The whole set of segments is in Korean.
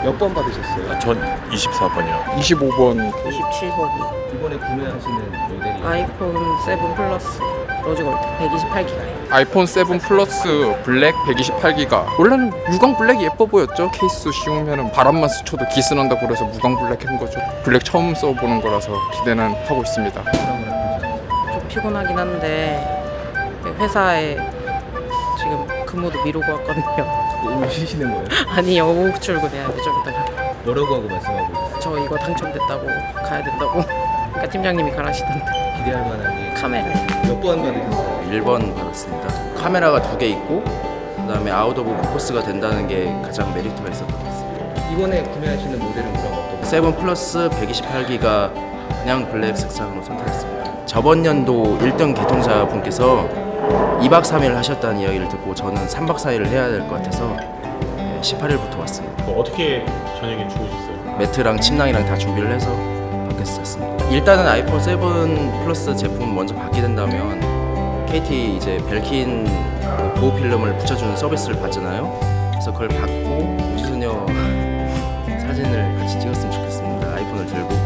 몇 번 받으셨어요? 전 24번이요. 25번. 27번이 이번에 구매하시는 모델이 아이폰 7 플러스 로즈골드 128기가예요. 아이폰 7 플러스 블랙 128기가. 원래는 무광 블랙이 예뻐 보였죠. 케이스 씌우면 바람만 스쳐도 기스난다고 그래서 무광 블랙 한 거죠. 블랙 처음 써보는 거라서 기대는 하고 있습니다. 좀 피곤하긴 한데 회사에 지금 근무도 미루고 왔거든요. 오늘 쉬시는 거예요? 아니요, 오후 출근해야 돼 좀 이따가. 뭐라고 하고 말씀하고 있어요? 저 이거 당첨됐다고 가야 된다고. 그러니까 팀장님이 가라시던데. 기대할 만한 게 카메라. 몇 번 받으셨어요? 1번 받았습니다. 카메라가 2개 있고 그다음에 아웃 오브 포커스가 된다는 게 가장 메리트가 있었던 것 같습니다. 이번에 구매하시는 모델은 그럼 어떤 7 플러스 128기가 그냥 블랙 색상으로 선택했습니다. 저번 연도 1등 개통자 분께서 2박 3일 하셨다는 이야기를 듣고 저는 3박 4일을 해야 될 것 같아서 18일부터 왔습니다. 어떻게 저녁에 주무셨어요? 매트랑 침낭이랑 다 준비를 해서 밖에서 잤습니다. 일단은 아이폰 7 플러스 제품 먼저 받게 된다면 KT 이제 벨킨 보호 필름을 붙여주는 서비스를 받잖아요. 그래서 그걸 받고 우주소녀 사진을 같이 찍었으면 좋겠습니다. 아이폰을 들고.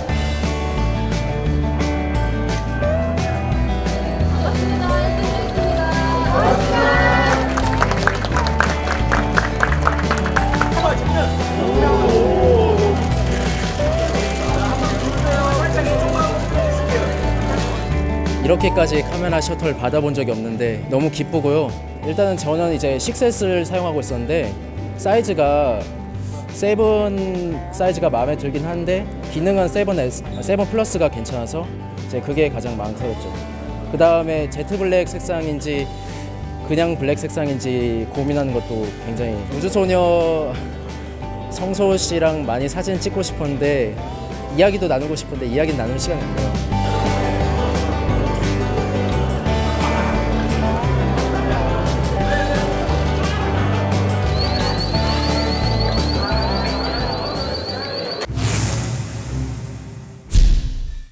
이렇게까지 카메라 셔터를 받아본 적이 없는데 너무 기쁘고요. 일단은 저는 이제 6S를 사용하고 있었는데 사이즈가 7 사이즈가 마음에 들긴 한데 기능은 7 플러스가 괜찮아서 이제 그게 가장 마음에 들었죠. 그 다음에 제트 블랙 색상인지 그냥 블랙 색상인지 고민하는 것도 굉장히 우주소녀 성소 씨랑 많이 사진 찍고 싶었는데 이야기도 나누고 싶은데 이야기는 나눌 시간이 없네요.